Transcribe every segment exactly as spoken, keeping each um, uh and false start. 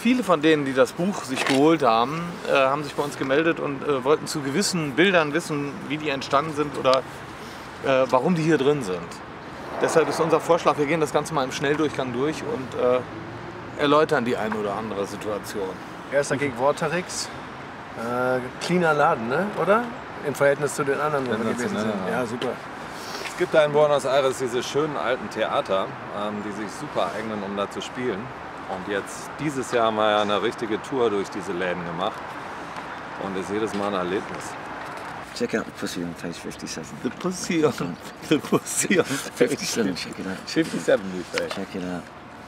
viele von denen, die das Buch sich geholt haben, äh, haben sich bei uns gemeldet und äh, wollten zu gewissen Bildern wissen, wie die entstanden sind oder äh, warum die hier drin sind. Deshalb ist unser Vorschlag, wir gehen das Ganze mal im Schnelldurchgang durch und äh, erläutern die eine oder andere Situation. Erster gegen Vorterix. Äh, cleaner Laden, ne? Oder? Im Verhältnis zu den anderen, wo wir gewesen sind. Ja, super. Es gibt da in Buenos Aires diese schönen alten Theater, ähm, die sich super eignen, um da zu spielen. Und jetzt, dieses Jahr haben wir ja eine richtige Tour durch diese Läden gemacht. Und ist jedes Mal ein Erlebnis. Check out the pussy on page fifty-seven. The pussy on, the pussy on fifty-seven, check it out. fifty-seven, you say. Check it out.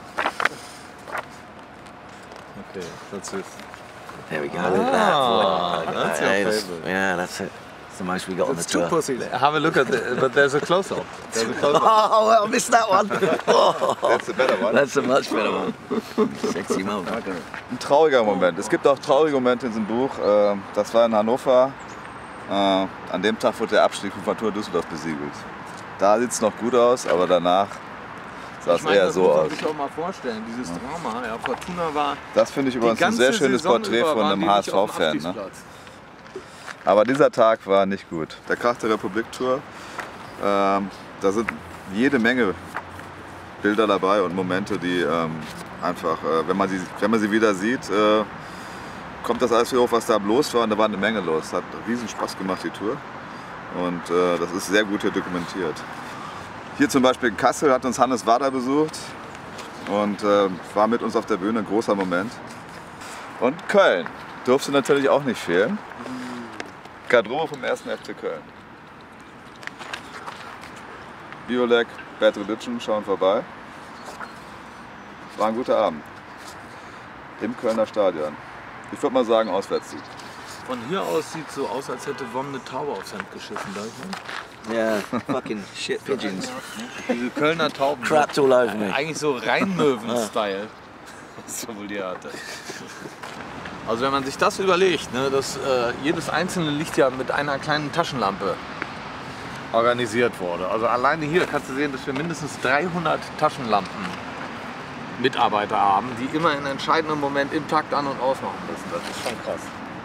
Okay, that's it. There we go. Look at that. Ah, Wow. that's your Hey, that's- favourite. Yeah, that's it. It's the most we got on the It's two tour. pussies. Have a look at it, but there's a close-up. There's a close-up. Oh, well, I missed that one. Oh, That's a better one. that's a much better one. Sexy motherfucker. Ein trauriger Moment. Es gibt auch traurige Momente in diesem Buch. Äh, Das war in Hannover. Äh, An dem Tag wurde der Abstieg von Fortuna Düsseldorf besiegelt. Da sieht es noch gut aus, aber danach sah es Ich meine, eher das so muss man aus. sich auch mal vorstellen, dieses Drama. Ja, Fortuna war Das finde ich die übrigens ein ganze sehr schönes Saison Porträt über von waren einem die nicht auf dem H S V-Fan. Ne? Abstiegsplatz. Aber dieser Tag war nicht gut. Der Krach der Republik-Tour, ähm, da sind jede Menge Bilder dabei und Momente, die ähm, einfach, äh, wenn, man sie, wenn man sie wieder sieht, äh, kommt das alles wieder hoch, was da los war. Und da war eine Menge los. Hat riesen Spaß gemacht, die Tour. Und äh, das ist sehr gut hier dokumentiert. Hier zum Beispiel in Kassel hat uns Hannes Wader besucht und äh, war mit uns auf der Bühne, ein großer Moment. Und Köln durfte natürlich auch nicht fehlen. Garderobe vom ersten F C Köln. Biolek, Bad Religion schauen vorbei. War ein guter Abend. Im Kölner Stadion. Ich würde mal sagen, Auswärtssieg. Von hier aus sieht es so aus, als hätte Wom eine Taube aufs Hemd geschissen. Da ich meine. Yeah, fucking shit pigeons. Diese Kölner Tauben. Crapped all over me. Eigentlich so Rheinmöwen-Style. Was er wohl die hatte. Also wenn man sich das überlegt, ne, dass äh, jedes einzelne Licht ja mit einer kleinen Taschenlampe organisiert wurde. Also alleine hier kannst du sehen, dass wir mindestens dreihundert Taschenlampen Mitarbeiter haben, die immer in entscheidendem Moment im Takt an- und ausmachen müssen. Das ist schon krass.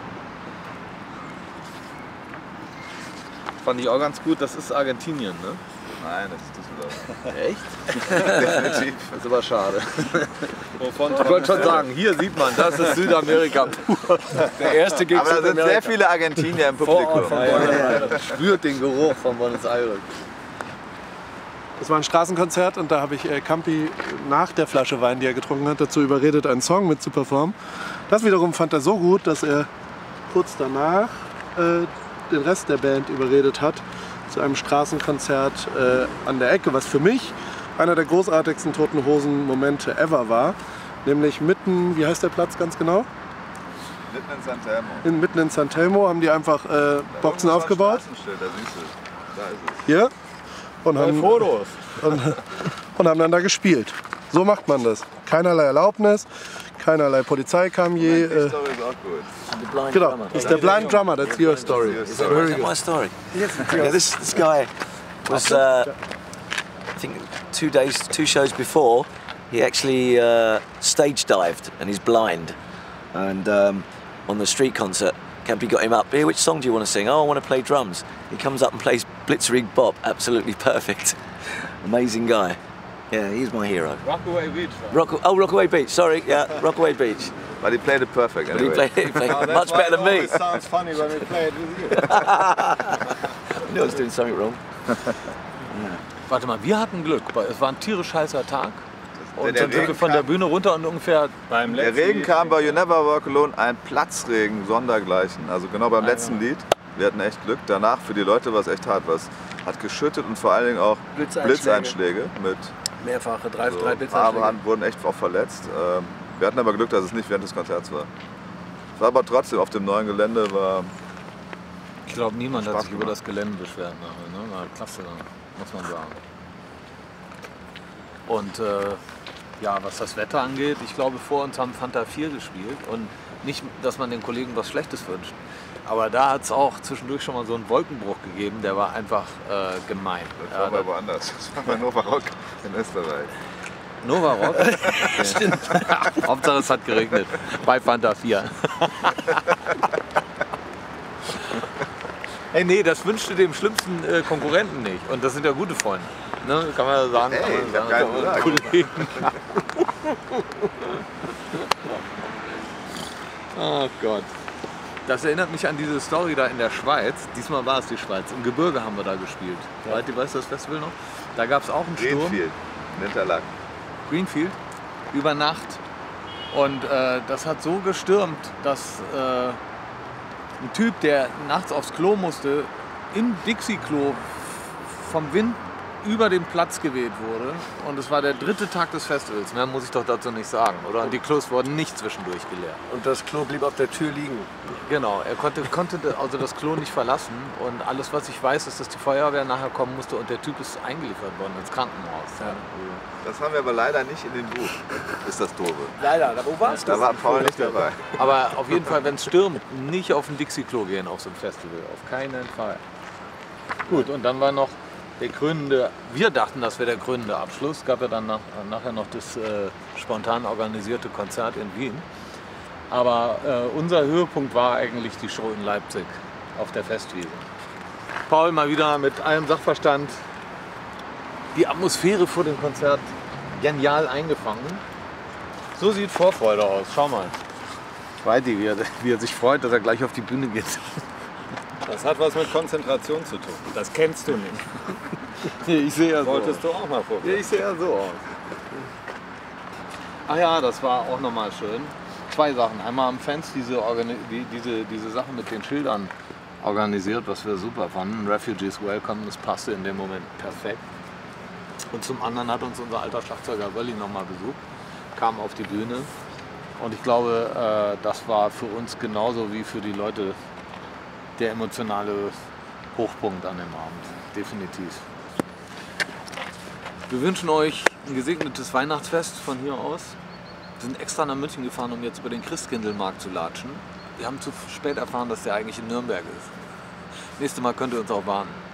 Fand ich auch ganz gut, das ist Argentinien, ne? Nein, das ist Düsseldorf. Echt? Definitiv. Das ist aber schade. Ich wollte schon sagen, hier sieht man, das ist Südamerika pur. Der erste Gig Aber da sind sehr Südamerika. viele Argentinier im Publikum. Ja, ja, ja. Man spürt den Geruch von Buenos Aires. Das war ein Straßenkonzert und da habe ich äh, Campi nach der Flasche Wein, die er getrunken hat, dazu überredet, einen Song mit zu performen. Das wiederum fand er so gut, dass er kurz danach äh, den Rest der Band überredet hat zu einem Straßenkonzert äh, an der Ecke, was für mich einer der großartigsten Toten Hosen Momente ever war. Nämlich mitten, wie heißt der Platz ganz genau? Mitten in San Telmo. In, mitten in San Telmo haben die einfach äh, Boxen Da aufgebaut. ist ein Straßenschild, da siehst du. Da ist es. Hier. Und haben, Fotos. und, und haben dann da gespielt. So macht man das. Keinerlei Erlaubnis, keinerlei Polizei kam je. Die Äh, Story ist auch gut. The blind genau, drummer. das ist der Blind Drummer, that's your story. That's Is that my story? Yeah, this this guy was, uh, I think, two days, two shows before. He actually uh, stage dived, and he's blind. And um, on the street concert, Campy got him up. Here, which song do you want to sing? Oh, I want to play drums. He comes up and plays Blitzkrieg Bop, absolutely perfect. Amazing guy. Yeah, he's my hero. Rockaway Beach. Rock, oh, Rockaway Beach. Sorry, yeah, Rockaway Beach. But he played it perfect But he anyway. played, he played much better than me. Sounds funny when we play it with you. I knew I was doing something wrong. Warte mal, wir hatten Glück, weil es war ein tierisch heißer Tag. Und der dann sind wir Regen von der kam- Bühne runter und ungefähr beim Der Regen kam bei You Never Walk Alone, ein Platzregen sondergleichen. Also genau beim letzten Lied. Wir hatten echt Glück. Danach für die Leute war es echt hart. Was hat geschüttet und vor allen Dingen auch Blitzeinschläge. Blitzeinschläge mit Mehrfache, drei, so drei Blitzeinschläge. Arme wurden echt auch verletzt. Ähm, Wir hatten aber Glück, dass es nicht während des Konzerts war. Es war aber trotzdem auf dem neuen Gelände. War Ich glaube, niemand hat Spaß sich über gemacht. das Gelände beschwert nachher. Ne? War klasse, muss man sagen. Und äh, ja, was das Wetter angeht, ich glaube, vor uns haben Fanta vier gespielt. Und nicht, dass man den Kollegen was Schlechtes wünscht. Aber da hat es auch zwischendurch schon mal so einen Wolkenbruch gegeben, der war einfach äh, gemein. Das Ja, war mal woanders. Das war mal Nova Rock in Österreich. Nova Rock? Stimmt. Hauptsache es hat geregnet. Bei Fanta vier. Ey, nee, das wünscht du dem schlimmsten äh, Konkurrenten nicht. Und das sind ja gute Freunde. Ne? Kann man ja sagen. Hey, ich hab sagen, keinen gesagt. Kollegen. Oh Gott. Das erinnert mich an diese Story da in der Schweiz. Diesmal war es die Schweiz. Im Gebirge haben wir da gespielt. Ja. Weißt du, weißt du das Festival noch? Da gab es auch einen Sturm. Greenfield, in Interlaken. Greenfield, über Nacht. Und äh, das hat so gestürmt, dass äh, ein Typ, der nachts aufs Klo musste, im Dixie-Klo vom Wind über den Platz geweht wurde. Und es war der dritte Tag des Festivals. Mehr muss ich doch dazu nicht sagen, oder? Und die Klos wurden nicht zwischendurch geleert. Und das Klo blieb auf der Tür liegen. Genau, er konnte, konnte also das Klo nicht verlassen. Und alles, was ich weiß, ist, dass die Feuerwehr nachher kommen musste und der Typ ist eingeliefert worden ins Krankenhaus. Ja. Das haben wir aber leider nicht in dem Buch. Ist das doofe. Leider, wo warst du? Da war Paul nicht dabei. Aber auf jeden Fall, wenn es stürmt, nicht auf ein Dixie-Klo gehen auf so ein Festival. Auf keinen Fall. Gut, und dann war noch der krönende, wir dachten, das wäre der krönende Abschluss. Es gab ja dann nach, nachher noch das äh, spontan organisierte Konzert in Wien. Aber äh, unser Höhepunkt war eigentlich die Show in Leipzig auf der Festwiese. Paul mal wieder mit allem Sachverstand die Atmosphäre vor dem Konzert genial eingefangen. So sieht Vorfreude aus. Schau mal. Weidi, wie er, wie er sich freut, dass er gleich auf die Bühne geht. Das hat was mit Konzentration zu tun. Das kennst du nicht. Ich sehe ja so Wolltest aus. du auch mal probieren? Ich sehe ja so aus. Ach ja, das war auch nochmal schön. Zwei Sachen. Einmal haben Fans diese, Organi die, diese, diese Sachen mit den Schildern organisiert, was wir super fanden. Refugees Welcome, das passte in dem Moment perfekt. Und zum anderen hat uns unser alter Schlagzeuger Wölli nochmal besucht, kam auf die Bühne. Und ich glaube, äh, das war für uns genauso wie für die Leute der emotionale Hochpunkt an dem Abend. Definitiv. Wir wünschen euch ein gesegnetes Weihnachtsfest von hier aus. Wir sind extra nach München gefahren, um jetzt über den Christkindlmarkt zu latschen. Wir haben zu spät erfahren, dass der eigentlich in Nürnberg ist. Nächstes Mal könnt ihr uns auch warnen.